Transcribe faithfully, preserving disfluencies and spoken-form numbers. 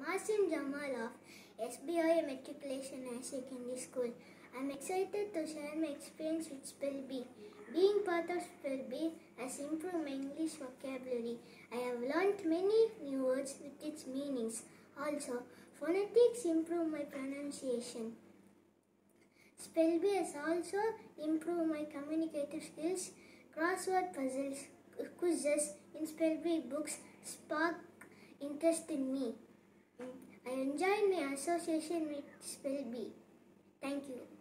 Masin Jamal of S B I Matriculation High Secondary School. I am excited to share my experience with Spell Bee. Being part of Spell Bee has improved my English vocabulary. I have learnt many new words with its meanings. Also, phonetics improve my pronunciation. Spell Bee has also improved my communicative skills. Crossword puzzles, quizzes in Spell Bee books spark interest in me. I enjoyed my association with Spell Bee. Thank you.